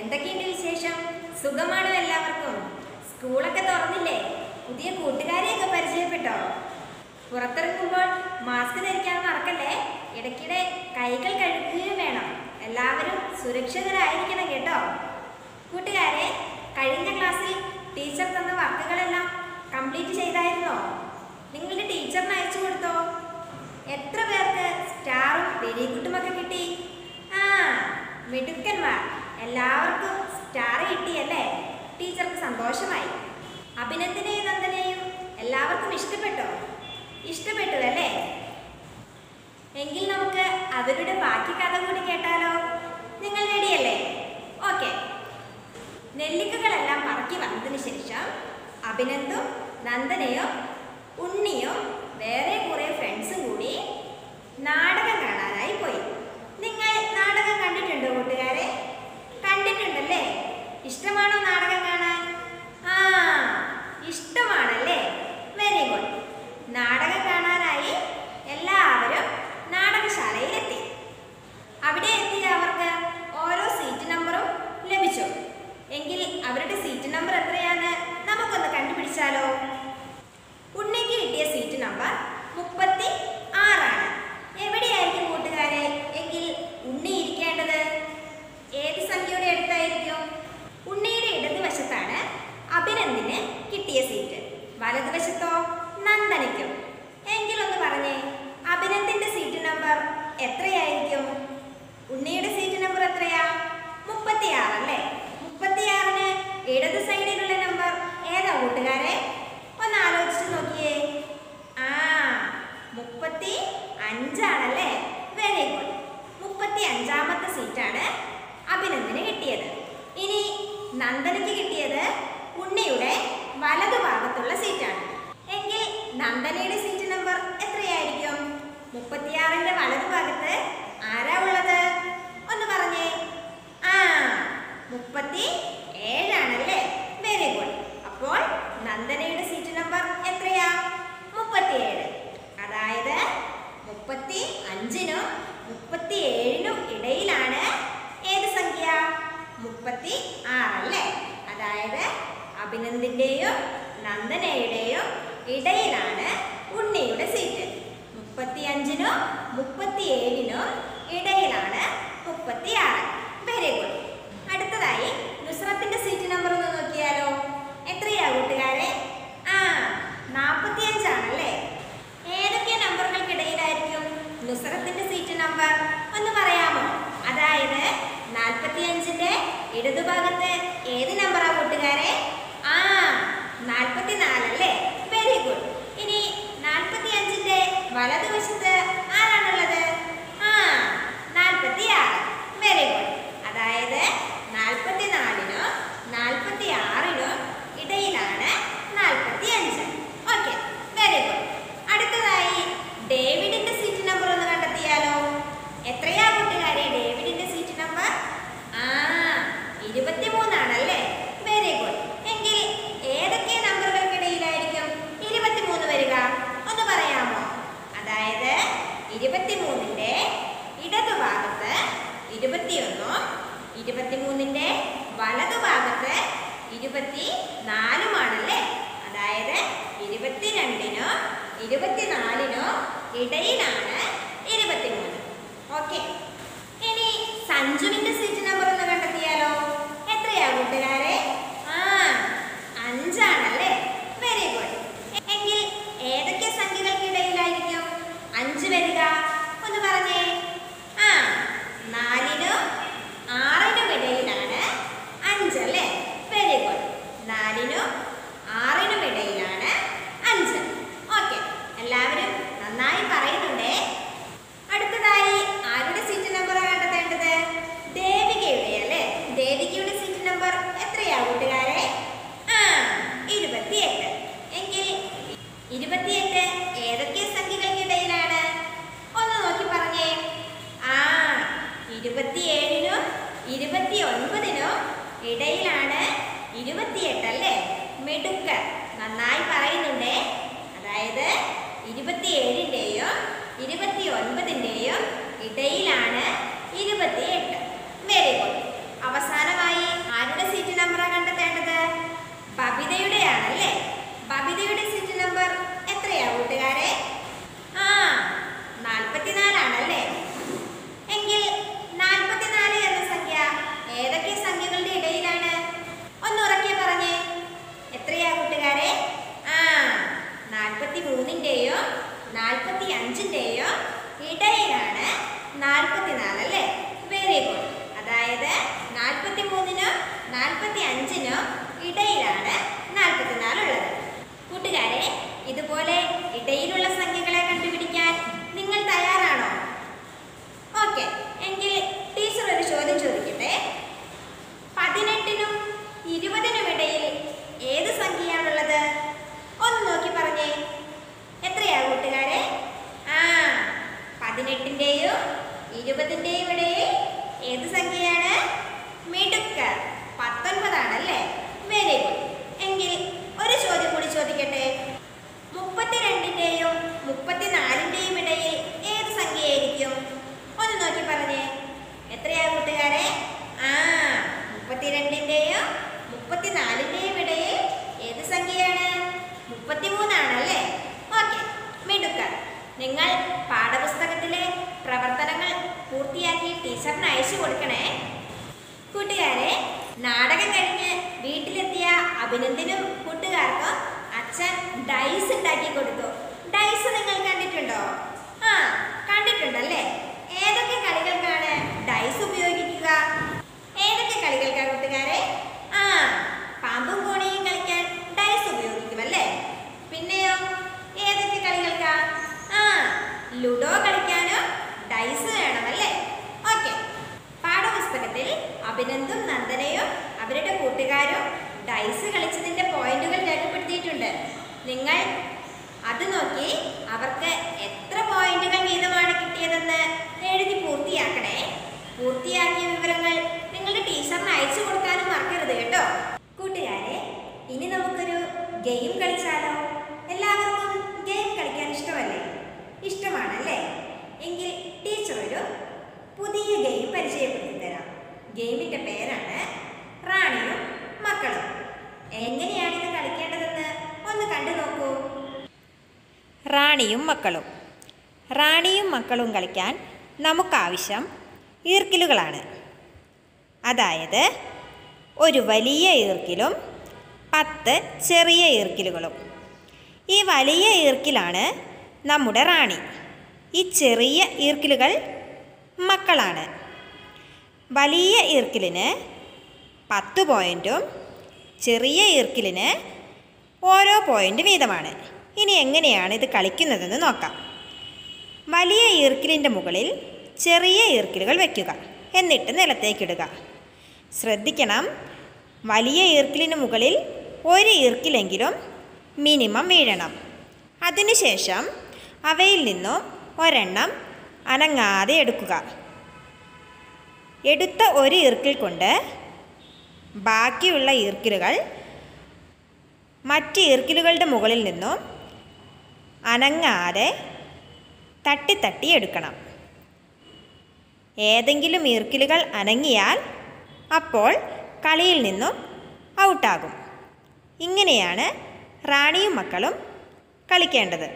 എന്തൊക്കെയുണ്ട് വിശേഷം? സുഖമാണോ എല്ലാവർക്കും? സ്കൂളൊക്കെ തുറന്നില്ലേ? പുതിയ കൂട്ടുകാരെയൊക്കെ പരിചയപ്പെട്ടോ? പുറത്തിറങ്ങുമ്പോൾ മാസ്ക് ധരിക്കാൻ മറക്കല്ലേ. ഇടയ്ക്കിടെ കൈകൾ കഴുകുകയും വേണം. എല്ലാവരും സുരക്ഷിതരായിരിക്കണം കേട്ടോ. കൂട്ടുകാരെ, കഴിഞ്ഞ ക്ലാസ്സിൽ ടീച്ചർ തന്ന വർക്കുകളെല്ലാം കംപ്ലീറ്റ് ചെയ്തായിരുന്നോ? നിങ്ങളുടെ ടീച്ചറിന് അയച്ചു കൊടുത്തോ? എത്ര പേർക്ക് സ്റ്റാറും വെരി ഗുഡുമൊക്കെ കിട്ടി? മിടുക്കന്മാർ. എല്ലാവർക്കും സ്റ്റാർ കിട്ടിയല്ലേ? ടീച്ചർക്ക് സന്തോഷമായി. അഭിനന്ദനെയും നന്ദനെയും എല്ലാവർക്കും ഇഷ്ടപ്പെട്ടോ? ഇഷ്ടപ്പെട്ടു അല്ലേ? എങ്കിൽ നമുക്ക് അവരുടെ ബാക്കി കഥ കൂടി കേട്ടാലോ? നിങ്ങൾ റെഡിയല്ലേ? ഓക്കെ. നെല്ലിക്കകളെല്ലാം പറക്കി വന്നതിന് ശേഷം അഭിനന്ദും നന്ദനയും ഉണ്ണിയും വേറെ കുറെ ഫ്രണ്ട്സും കൂടി നാടകം കാണാനായി പോയി. നിങ്ങൾ നാടകം കണ്ടിട്ടുണ്ടോ കൂട്ടുകാരെ? കണ്ടിട്ടുണ്ടല്ലേ? ഇഷ്ടമാണോ നാടകം കാണാൻ? ഇഷ്ടമാണല്ലേ? Very good. നാടകം കാണാനായി എല്ലാവരും നാടകശാലയിലെത്തി. അവിടെ എത്തിയ അവർക്ക് ഓരോ സീറ്റ് നമ്പറും ലഭിച്ചു. എങ്കിൽ അവരുടെ സീറ്റ് നമ്പർ എത്രയാന്ന് നമുക്കൊന്ന് കണ്ടുപിടിച്ചാലോ? ഉണ്ണിക്ക് കിട്ടിയ സീറ്റ് നമ്പർ 36 ആണ്. എവിടെയായിരിക്കും കൂട്ടുകാരെ എങ്കിൽ ഉണ്ണി ഇരിക്കേണ്ടത്? ഏത് സംഖ്യയുടെ അടുത്തായിരിക്കും? ഉണ്ണിയുടെ ഇടതുവശത്താണ് അഭിനന്ദിന് കിട്ടിയ സീറ്റ്. വലതുവശത്തോ നന്ദനയ്ക്കും. എങ്കിലൊന്ന് പറഞ്ഞേ, അഭിനന്ദിന്റെ സീറ്റ് നമ്പർ എത്രയായിരിക്കും? ഉണ്ണിയുടെ സീറ്റ് നമ്പർ എത്രയാ? 36 അല്ലേ? 36ന് ഇടത് സൈഡിലുള്ള നമ്പർ ഏതാ കൂട്ടുകാരെ? ഒന്ന് ആലോചിച്ച് നോക്കിയേ. 35 ആണല്ലേ? Very good. 35ാമത്തെ സീറ്റാണ് അഭിനന്ദിന് കിട്ടിയത്. ഇനി നന്ദനയ്ക്ക് കിട്ടിയത് ഉണ്ണിയുടെ വലതുഭാഗത്തുള്ള സീറ്റാണ്. എങ്കിൽ നന്ദനയുടെ സീറ്റ് നമ്പർ എത്രയായിരിക്കും? 36ന്റെ വലതുഭാഗത്ത് ആരാ ഉള്ളത്? ഒന്ന് പറഞ്ഞേ. 37 ആണല്ലേ? Very good. അപ്പോൾ നന്ദനയുടെ സീറ്റ് നമ്പർ എത്രയാ? 37. അതായത് 35നും 37നും ഇടയിലാണ് ഏത് സംഖ്യ? 36 അല്ലേ? അതായത് അഭിനന്ദിന്റെയും നന്ദനയുടെയും ഇടയിലാണ് ഉണ്ണിയുടെ സീറ്റ്. 35നും 37നും ഇടയിലാണ് 36. Very good. അടുത്തതായി നുസ്രത്തിന്റെ സീറ്റ് നമ്പർ ഒന്ന് നോക്കിയാലോ? എത്രയാ കൂട്ടുകാരെ? 45 ആണല്ലേ? ഏതൊക്കെ നമ്പറുകൾക്കിടയിലായിരിക്കും നുസ്രത്തിന്റെ സീറ്റ് നമ്പർ? ഒന്ന് പറയാമോ? അതായത് 45ന്റെ ഇടതുഭാഗത്ത് ഏത് നമ്പറാ കൂട്ടുകാരെ? 44 അല്ലേ? Very good. ഇനി 45ന്റെ വലതുവശത്ത് ആരാണുള്ളത്? 46. Very good. അതായത് 44നും 46നും ഇടയിലാണ് 45. Okay, very good. അടുത്തതായി ഡേവിഡിന്റെ സീറ്റ് നമ്പർ ഒന്ന് കണ്ടെത്തിയാലോ? എത്രയാ കൂട്ടുകാരെ ഡേവിഡിന്റെ സീറ്റ് നമ്പർ? 23 ആണല്ലേ? Very good. എങ്കിൽ ഏതൊക്കെ നമ്പറുകൾക്കിടയിലായിരിക്കും 23 വരിക? ഒന്ന് പറയാമോ? അതായത് 23ന്റെ ഇടതുഭാഗത്ത് 21ഉം 23ന്റെ വലതുഭാഗത്ത് 24ഉമാണല്ലേ? അതായത് 22നും 24നും ഇടയിലാണ് 23. ഓക്കെ. ഇനി സഞ്ജുവിന്റെ സീറ്റ് നമ്പർ ഒന്ന് കണ്ടെത്തിയാലോ? എത്രയാ കൂട്ടുകാരെ? 5 ആണല്ലേ? Very good. എങ്കിൽ ഏതൊക്കെ സംഖ്യകൾക്കിടയിലായിരിക്കും 5 വരിക? ഒന്ന് പറഞ്ഞേ. 4നും 6നും ഇടയിലാണ് 5 അല്ലേ? Very good. 4നും 6നും ഇടയിലാണ് 5. ഓക്കെ, എല്ലാവരും നന്നായി പറയുന്നുണ്ടേ. അടുത്തതായി ആരുടെ സീറ്റ് നമ്പറാണ് കണ്ടെത്തേണ്ടത്? ദേവികയുടെ അല്ലേ? ദേവികയുടെ സീറ്റ് നമ്പർ എത്രയാ കൂട്ടുകാരെ? 28. എങ്കിൽ 28 ഏതൊക്കെ സംഖ്യകൾക്കിടയിലാണ്? ഒന്ന് നോക്കി പറഞ്ഞേ. 27നും 29നും ഇടയിലാണ് 28 അല്ലേ? മിടുക്ക്. നന്നായി പറയുന്നുണ്ടേ. അതായത് 27ന്റെയും 29ന്റെയും ഇടയിലാണ് 28. Very good. അവസാനമായി നാടകം കഴിഞ്ഞ് വീട്ടിലെത്തിയ അഭിനന്ദനും കൂട്ടുകാർക്കും അച്ഛൻ ഡൈസ് ഉണ്ടാക്കി കൊടുത്തു. ഡൈസ് നിങ്ങൾ കണ്ടിട്ടുണ്ടോ? ആ, കണ്ടിട്ടുണ്ടല്ലേ. ഏതൊക്കെ കളികൾക്കാണ് ഡൈസ് ഉപയോഗിക്കുക? ഏതൊക്കെ കളികൾക്കാണ് കൂട്ടുകാരെ? ആ, പാമ്പും കോണിയും കളിക്കാൻ ഡൈസ് ഉപയോഗിക്കുമല്ലേ. പിന്നെയോ ഏതൊക്കെ കളികൾക്കാ? ആ, ലുഡോ കളിക്കാനും ഡൈസ് വേണമല്ലേ. ഓക്കെ, പാഠപുസ്തകത്തിൽ അഭിനന്ദും നന്ദനയും അവരുടെ കൂട്ടുകാരും ഡൈസ് കളിച്ചതിന്റെ പോയിന്റുകൾ രേഖപ്പെടുത്തിയിട്ടുണ്ട്. നിങ്ങൾ അത് നോക്കി അവർക്ക് എത്ര പോയിന്റുകൾ വീതമാണ് കിട്ടിയതെന്ന് എഴുതി പൂർത്തിയാക്കണേ. പൂർത്തിയാക്കിയ വിവരങ്ങൾ നിങ്ങളുടെ ടീച്ചറിന് അയച്ചു കൊടുക്കാനും മറക്കരുത് കേട്ടോ. കൂട്ടുകാരെ, ഇനി നമുക്കൊരു ഗെയിം കളിച്ചാലോ? എല്ലാവർക്കും ഗെയിം കളിക്കാൻ ഇഷ്ടമല്ലേ? ഇഷ്ടമാണല്ലേ? എങ്കിൽ ടീച്ചർ ഒരു പുതിയ ഗെയിം പരിചയപ്പെടുത്തി തരാം. ഗെയിമിന്റെ പേരാണ് റാണിയും മക്കളും. എങ്ങനെയാണ് ഇത് കളിക്കേണ്ടതെന്ന് ഒന്ന് കണ്ടു നോക്കൂ. റാണിയും മക്കളും. റാണിയും മക്കളും കളിക്കാൻ നമുക്കാവശ്യം ഈർക്കിലുകളാണ്. അതായത് ഒരു വലിയ ഈർക്കിലും 10 ചെറിയ ഈർക്കിലുകളും. ഈ വലിയ ഈർക്കിലാണ് നമ്മുടെ റാണി. ഈ ചെറിയ ഈർക്കിലുകൾ മക്കളാണ്. വലിയ ഈർക്കിലിന് 10 പോയിൻറ്റും ചെറിയ ഈർക്കിലിന് ഓരോ പോയിൻ്റ് വീതമാണ്. ഇനി എങ്ങനെയാണ് ഇത് കളിക്കുന്നതെന്ന് നോക്കാം. വലിയ ഈർക്കിലിൻ്റെ മുകളിൽ ചെറിയ ഈർക്കിലുകൾ വയ്ക്കുക. എന്നിട്ട് നിലത്തേക്കിടുക. ശ്രദ്ധിക്കണം, വലിയ ഈർക്കിലിന് മുകളിൽ ഒരു ഈർക്കിലെങ്കിലും മിനിമം വീഴണം. അതിനുശേഷം അവയിൽ നിന്നും ഒരെണ്ണം അനങ്ങാതെ എടുക്കുക. എടുത്ത ഒരു ഈർക്കിൽ കൊണ്ട് ബാക്കിയുള്ള ഈർക്കിലുകൾ മറ്റ് ഈർക്കിലുകളുടെ മുകളിൽ നിന്നും അനങ്ങാതെ തട്ടി എടുക്കണം. ഏതെങ്കിലും ഈർക്കിലുകൾ അനങ്ങിയാൽ അപ്പോൾ കളിയിൽ നിന്നും ഔട്ടാകും. ഇങ്ങനെയാണ് റാണിയും മക്കളും കളിക്കേണ്ടത്.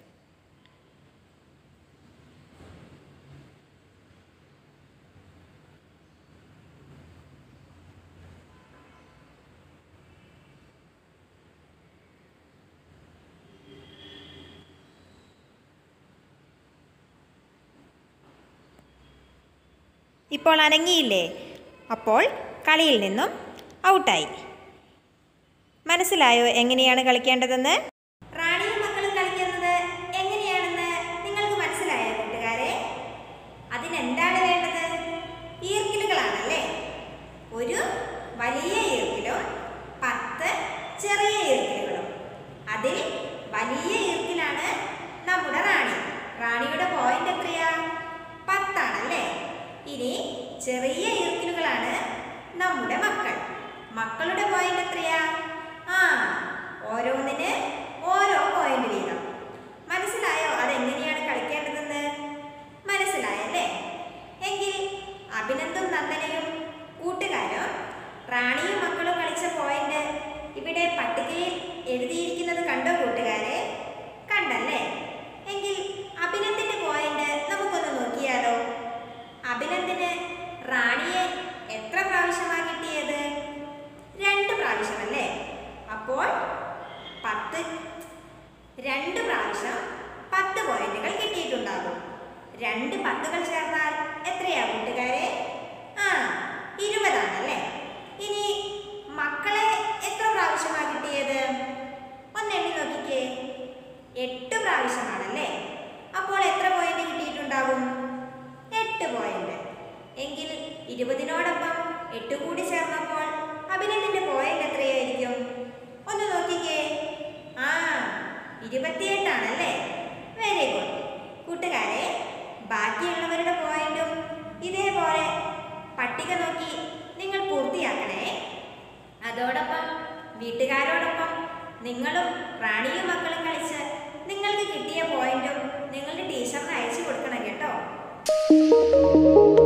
ഇപ്പോൾ അനങ്ങിയില്ലേ? അപ്പോൾ കളിയിൽ നിന്നും ഔട്ടായി. മനസ്സിലായോ എങ്ങനെയാണ് കളിക്കേണ്ടതെന്ന്? റാണിയും മക്കളും കളിക്കുന്നത് എങ്ങനെയാണെന്ന് നിങ്ങൾക്ക് മനസ്സിലായോ കൂട്ടുകാരെ? അതിനെന്താണ് വേണ്ടത്? ഈർക്കിലുകളാണല്ലേ. ഒരു വലിയ ഈർക്കിലും 10 ചെറിയ ഈർക്കിലുകളും. അതിൽ വലിയ ഈർക്കിലാണ് നമ്മുടെ റാണി. റാണിയുടെ പോയിന്റ് എത്രയാ? 10 ആണല്ലേ. ഇനി ചെറിയ ഈർക്കിലുകളാണ് നമ്മുടെ മക്കൾ. മക്കളുടെ പോയിന്റ് എത്രയാ? ഓരോന്നിന് ഓരോ പോയിന്റ് വീതം. മനസ്സിലായോ അതെങ്ങനെയാണ് കളിക്കേണ്ടതെന്ന്? മനസ്സിലായല്ലേ? എങ്കിൽ അഭിനന്ദും നന്ദനയും കൂട്ടുകാരും റാണിയും മക്കളും കളിച്ച പോയിന്റ് ഇവിടെ പട്ടികയിൽ എഴുതിയിരിക്കുന്നത് കണ്ടോ കൂട്ടുകാരെ? കണ്ടല്ലേ? എങ്കിൽ അഭിനന്ദിന്റെ പോയിന്റ് നമുക്കൊന്ന് നോക്കിയാലോ? അഭിനന്ദന് റാണിയെ എത്ര പ്രാവശ്യമാണ് കിട്ടിയത്? 2 പ്രാവശ്യമല്ലേ. അപ്പോൾ 2 പ്രാവശ്യം 10 പോയിന്റുകൾ കിട്ടിയിട്ടുണ്ടാകും. 2 10കൾ ചേർന്നാൽ എത്രയാ കൂട്ടുകാരെ? 20 ആണല്ലേ. ഇനി മക്കളെ എത്ര പ്രാവശ്യമാണ് കിട്ടിയത്? ഒന്നെണ്ണി നോക്കിക്കേ. 8 പ്രാവശ്യമാണല്ലേ. അപ്പോൾ എത്ര പോയിന്റ് കിട്ടിയിട്ടുണ്ടാകും? 8 പോയിന്റ്. എങ്കിൽ 20നോടൊപ്പം 8 കൂടി ചേർന്നപ്പോൾ അഭിനന്ദന്റെ പോയിന്റ് എത്രയായിരിക്കും? ഒന്ന് നോക്കിക്കേ. 28 ആണല്ലേ. Very good. കൂട്ടുകാരെ, ബാക്കിയുള്ളവരുടെ പോയിന്റും ഇതേപോലെ പട്ടിക നോക്കി നിങ്ങൾ പൂർത്തിയാക്കണേ. അതോടൊപ്പം വീട്ടുകാരോടൊപ്പം നിങ്ങളും റാണിയും മക്കളും കളിച്ച് നിങ്ങൾക്ക് കിട്ടിയ പോയിന്റും നിങ്ങളുടെ ടീച്ചറിന് അയച്ചു കൊടുക്കണം കേട്ടോ.